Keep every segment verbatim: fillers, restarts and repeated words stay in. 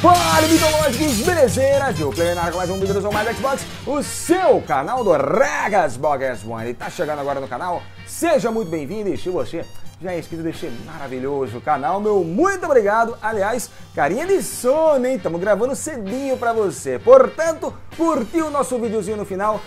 Fala, mitológicos, belezeira? Joe Player na área com mais um vídeo do Sou Mais Xbox, o seu canal do Ragasbox One. Ele tá chegando agora no canal, seja muito bem-vindo, e se você já é inscrito neste maravilhoso canal, meu muito obrigado. Aliás, carinha de sono, hein? Estamos gravando cedinho pra você. Portanto, curtiu o nosso videozinho no final?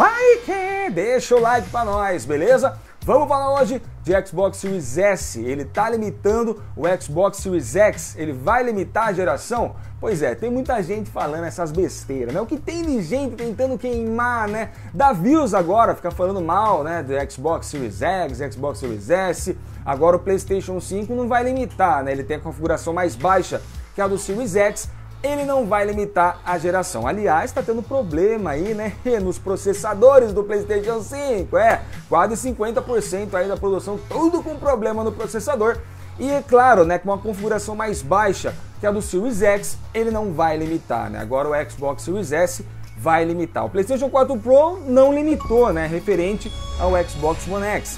Like! Deixa o like pra nós, beleza? Vamos falar hoje de Xbox Series S. Ele tá limitando o Xbox Series X. Ele vai limitar a geração? Pois é, tem muita gente falando essas besteiras, né? O que tem de gente tentando queimar, né? Dá views agora, fica falando mal, né? Do Xbox Series X, Xbox Series S. Agora o PlayStation cinco não vai limitar, né? Ele tem a configuração mais baixa que a do Series X. Ele não vai limitar a geração. Aliás, está tendo problema aí, né, nos processadores do PlayStation cinco. É, quase cinquenta por cento aí da produção, tudo com problema no processador. E é claro, né, com uma configuração mais baixa que a do Series X, ele não vai limitar, né? Agora o Xbox Series S vai limitar. O PlayStation quatro Pro não limitou, né, referente ao Xbox One X.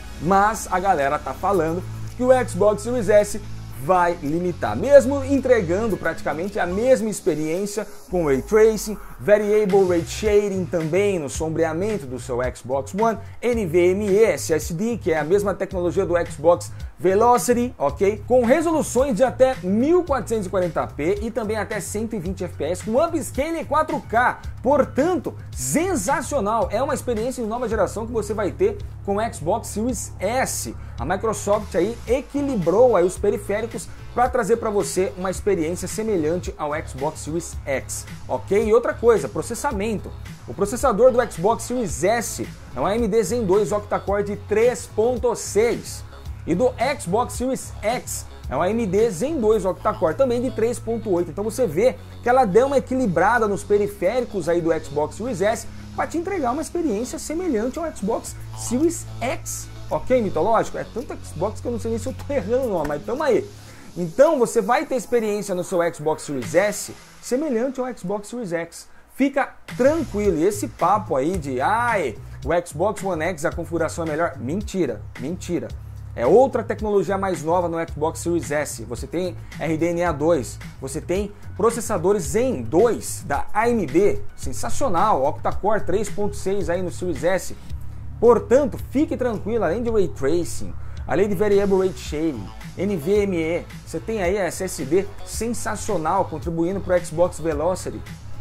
Mas a galera tá falando que o Xbox Series S vai limitar, mesmo entregando praticamente a mesma experiência com Ray Tracing, Variable Rate Shading também no sombreamento do seu Xbox One, N V M e S S D, que é a mesma tecnologia do Xbox Velocity, ok? Com resoluções de até mil quatrocentos e quarenta p e também até cento e vinte F P S com upscaling em quatro K. Portanto, sensacional! É uma experiência de nova geração que você vai ter com o Xbox Series S. A Microsoft aí equilibrou aí os periféricos para trazer para você uma experiência semelhante ao Xbox Series X, ok? E outra coisa, processamento. O processador do Xbox Series S é um A M D Zen dois octa-core de três ponto seis e do Xbox Series X é um A M D Zen dois octa-core também de três ponto oito. Então você vê que ela deu uma equilibrada nos periféricos aí do Xbox Series S para te entregar uma experiência semelhante ao Xbox Series X, ok, mitológico? É tanto Xbox que eu não sei nem se eu tô errando não, mas tamo aí. Então você vai ter experiência no seu Xbox Series S semelhante ao Xbox Series X. Fica tranquilo. E esse papo aí de ai, o Xbox One X a configuração é melhor, mentira, mentira. É outra tecnologia mais nova no Xbox Series S. Você tem R D N A dois, você tem processadores Zen dois da A M D, sensacional, octa-core três ponto seis aí no Series S. Portanto, fique tranquilo, além de Ray Tracing, além de Variable Rate Shading, N V M e, você tem aí a S S D sensacional, contribuindo para o Xbox Velocity.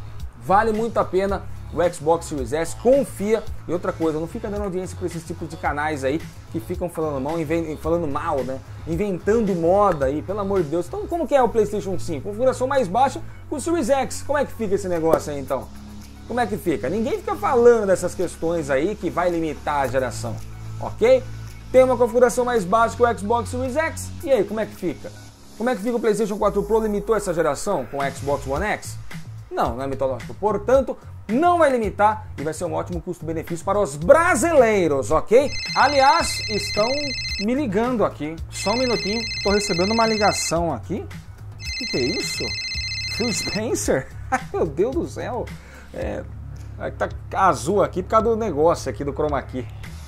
Vale muito a pena o Xbox Series S, confia. E outra coisa, não fica dando audiência para esses tipos de canais aí que ficam falando mal, falando mal, né? Inventando moda aí, pelo amor de Deus. Então, como que é o PlayStation cinco? Configuração mais baixa com o Series X. Como é que fica esse negócio aí, então? Como é que fica? Ninguém fica falando dessas questões aí que vai limitar a geração, ok? Tem uma configuração mais baixa que o Xbox Series X. E aí, como é que fica? Como é que fica o PlayStation quatro Pro? Limitou essa geração com o Xbox One X? Não, não é mitológico. Portanto, não vai limitar e vai ser um ótimo custo-benefício para os brasileiros, ok? Aliás, estão me ligando aqui. Só um minutinho. Estou recebendo uma ligação aqui. O que, que é isso? Phil Spencer? Ai, meu Deus do céu. É, tá azul aqui por causa do negócio aqui do chroma key.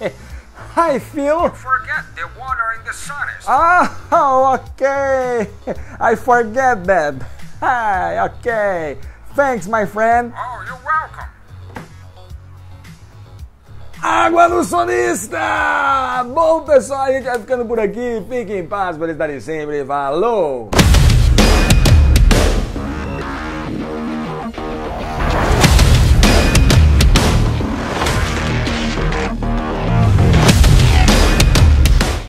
Hi, Phil. You forget the water in the sun is. Oh, okay. I forget that. Hi, okay. Thanks, my friend. Oh, you're welcome. Água no sonista! Bom, pessoal, a gente vai ficando por aqui. Fiquem em paz, por estarem sempre. Falou!